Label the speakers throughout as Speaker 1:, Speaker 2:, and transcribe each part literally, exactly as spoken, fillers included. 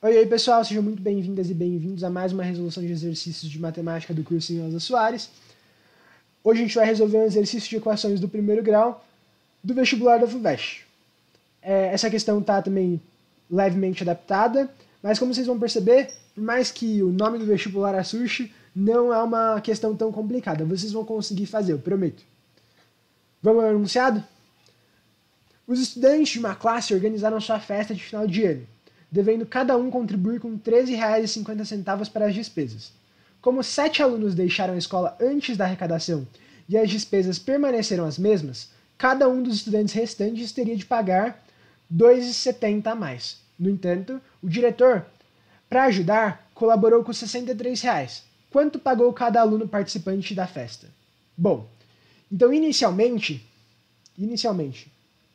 Speaker 1: Oi, oi pessoal, sejam muito bem-vindas e bem-vindos a mais uma resolução de exercícios de matemática do curso Rosa Soares. Hoje a gente vai resolver um exercício de equações do primeiro grau do vestibular da FUVEST. É, essa questão está também levemente adaptada, mas como vocês vão perceber, por mais que o nome do vestibular assuste, não é uma questão tão complicada. Vocês vão conseguir fazer, eu prometo. Vamos ao enunciado? Os estudantes de uma classe organizaram sua festa de final de ano, devendo cada um contribuir com treze reais e cinquenta centavos para as despesas. Como sete alunos deixaram a escola antes da arrecadação e as despesas permaneceram as mesmas, cada um dos estudantes restantes teria de pagar dois reais e setenta centavos a mais. No entanto, o diretor, para ajudar, colaborou com sessenta e três reais. Quanto pagou cada aluno participante da festa? Bom, então inicialmente, inicialmente,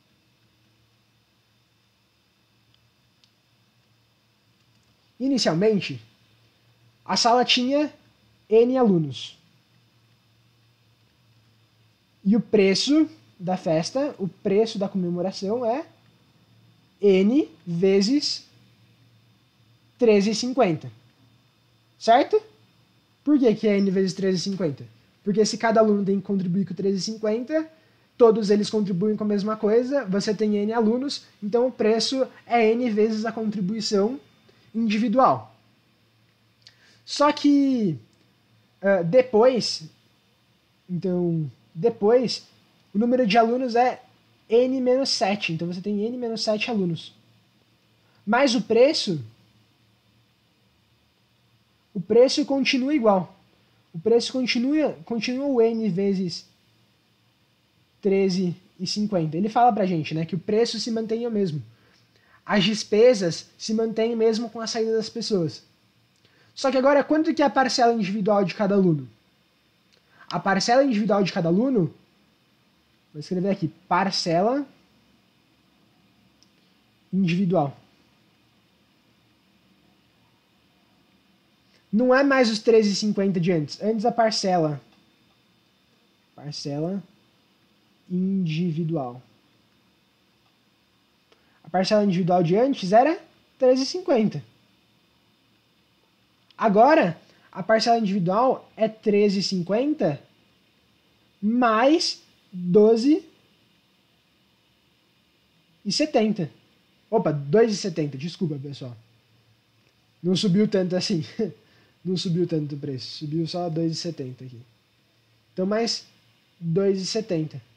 Speaker 1: Inicialmente, a sala tinha N alunos. E o preço da festa, o preço da comemoração é N vezes treze reais e cinquenta centavos. Certo? Por que, que é N vezes treze reais e cinquenta centavos? Porque se cada aluno tem que contribuir com treze reais e cinquenta centavos, todos eles contribuem com a mesma coisa, você tem N alunos, então o preço é N vezes a contribuição individual. Só que uh, depois, então, depois, o número de alunos é N menos sete, então você tem N menos sete alunos. Mas o preço, o preço continua igual. O preço continua, continua o N vezes treze reais e cinquenta. Ele fala pra gente, né, que o preço se mantém o mesmo. As despesas se mantêm mesmo com a saída das pessoas. Só que agora, quanto que é a parcela individual de cada aluno? A parcela individual de cada aluno, vou escrever aqui, parcela individual. Não é mais os treze reais e cinquenta centavos de antes. Antes a parcela, parcela individual. A parcela individual de antes era treze reais e cinquenta centavos. Agora, a parcela individual é treze reais e cinquenta centavos mais doze reais e setenta centavos. Opa, dois reais e setenta centavos, desculpa, pessoal. Não subiu tanto assim. Não subiu tanto o preço. Subiu só dois reais e setenta centavos aqui. Então, mais dois reais e setenta centavos.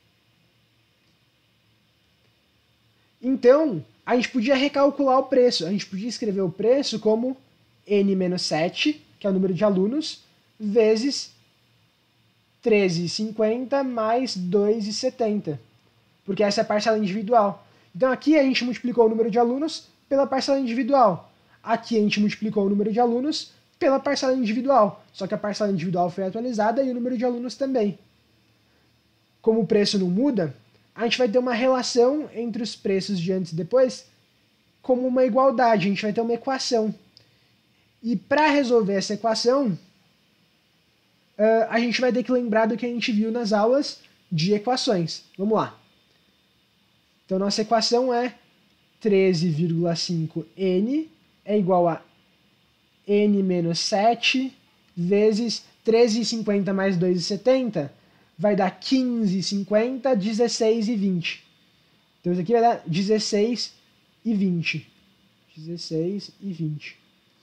Speaker 1: Então, a gente podia recalcular o preço. A gente podia escrever o preço como N menos sete, que é o número de alunos, vezes treze reais e cinquenta centavos mais dois reais e setenta centavos. Porque essa é a parcela individual. Então aqui a gente multiplicou o número de alunos pela parcela individual. Aqui a gente multiplicou o número de alunos pela parcela individual. Só que a parcela individual foi atualizada e o número de alunos também. Como o preço não muda, a gente vai ter uma relação entre os preços de antes e depois como uma igualdade. A gente vai ter uma equação. E para resolver essa equação, uh, a gente vai ter que lembrar do que a gente viu nas aulas de equações. Vamos lá. Então, nossa equação é treze vírgula cinco N é igual a N menos sete vezes treze reais e cinquenta mais dois reais e setenta vai dar quinze reais e cinquenta, dezesseis e vinte. Então, isso aqui vai dar dezesseis e vinte. dezesseis e vinte.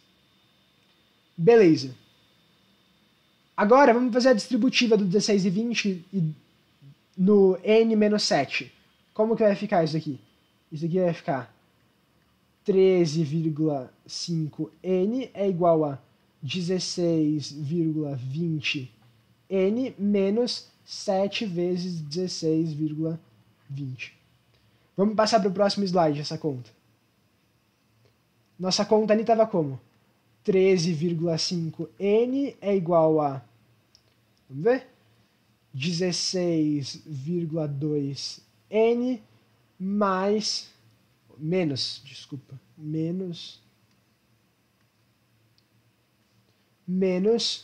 Speaker 1: Beleza. Agora, vamos fazer a distributiva do dezesseis e vinte no N menos sete. Como que vai ficar isso aqui? Isso aqui vai ficar treze vírgula cinco N é igual a dezesseis vírgula vinte N menos sete vezes dezesseis vírgula vinte. Vamos passar para o próximo slide essa conta. Nossa conta ali estava como? treze vírgula cinco N é igual a, vamos ver? dezesseis vírgula dois N mais, menos, desculpa, menos, menos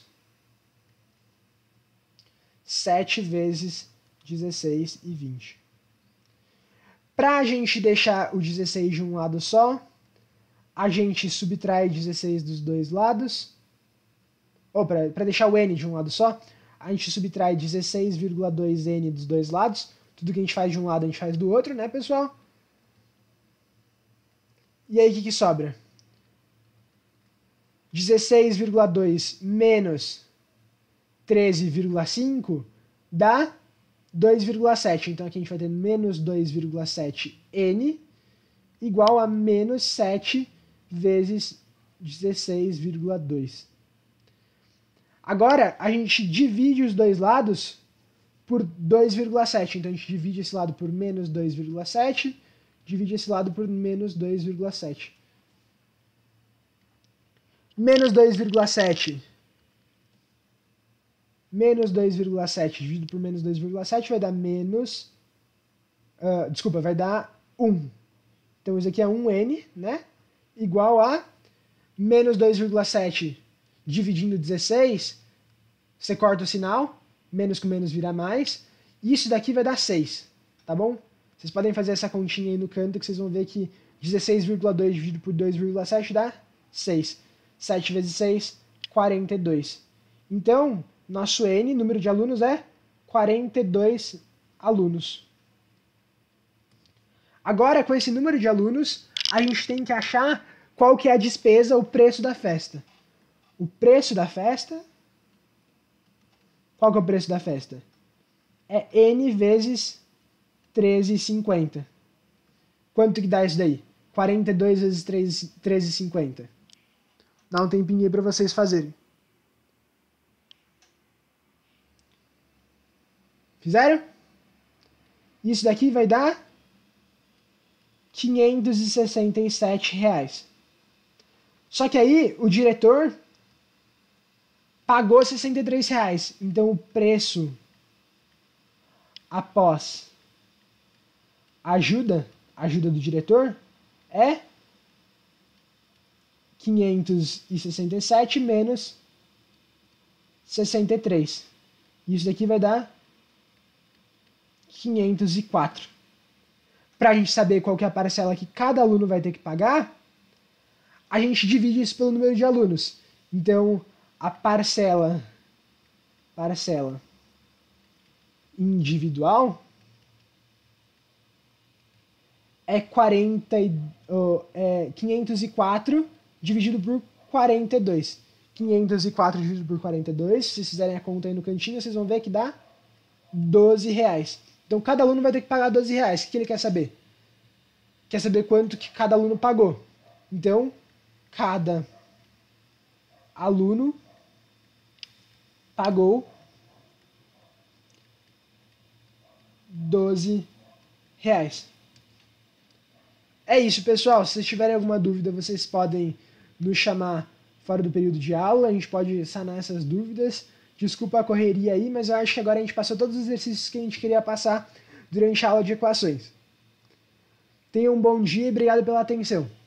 Speaker 1: sete vezes dezesseis e vinte. Para a gente deixar o dezesseis de um lado só, a gente subtrai dezesseis dos dois lados, ou para deixar o n de um lado só, a gente subtrai dezesseis vírgula dois n dos dois lados. Tudo que a gente faz de um lado, a gente faz do outro, né, pessoal? E aí, o que, que sobra? dezesseis vírgula dois menos treze vírgula cinco dá dois vírgula sete. Então, aqui a gente vai ter menos dois vírgula sete n igual a menos sete vezes dezesseis vírgula dois. Agora, a gente divide os dois lados por dois vírgula sete. Então, a gente divide esse lado por menos dois vírgula sete, divide esse lado por menos dois vírgula sete. Menos dois vírgula sete. Menos dois vírgula sete dividido por menos dois vírgula sete vai dar menos... Uh, desculpa, vai dar um. Então, isso aqui é um n, né? Igual a menos dois vírgula sete dividindo dezesseis, você corta o sinal, menos com menos vira mais, e isso daqui vai dar seis, tá bom? Vocês podem fazer essa continha aí no canto que vocês vão ver que dezesseis vírgula dois dividido por dois vírgula sete dá seis. sete vezes seis, quarenta e dois. Então, nosso N, número de alunos, é quarenta e dois alunos. Agora, com esse número de alunos, a gente tem que achar qual que é a despesa, o preço da festa. O preço da festa... Qual que é o preço da festa? É N vezes treze vírgula cinquenta. Quanto que dá isso daí? quarenta e dois vezes treze vírgula cinquenta. Dá um tempinho aí para vocês fazerem. Fizeram? Isso daqui vai dar quinhentos e sessenta e sete reais. Só que aí o diretor pagou sessenta e três reais. Então o preço após ajuda, ajuda do diretor, é quinhentos e sessenta e sete menos sessenta e três. Isso daqui vai dar quinhentos e quatro. Para a gente saber qual que é a parcela que cada aluno vai ter que pagar, a gente divide isso pelo número de alunos. Então, a parcela, parcela individual é, quarenta, oh, é quinhentos e quatro dividido por quarenta e dois. quinhentos e quatro dividido por quarenta e dois, se vocês fizerem a conta aí no cantinho, vocês vão ver que dá doze reais. Então, cada aluno vai ter que pagar doze reais. O que ele quer saber? Quer saber quanto que cada aluno pagou. Então, cada aluno pagou doze reais. É isso, pessoal. Se vocês tiverem alguma dúvida, vocês podem nos chamar fora do período de aula. A gente pode sanar essas dúvidas. Desculpa a correria aí, mas eu acho que agora a gente passou todos os exercícios que a gente queria passar durante a aula de equações. Tenham um bom dia e obrigado pela atenção.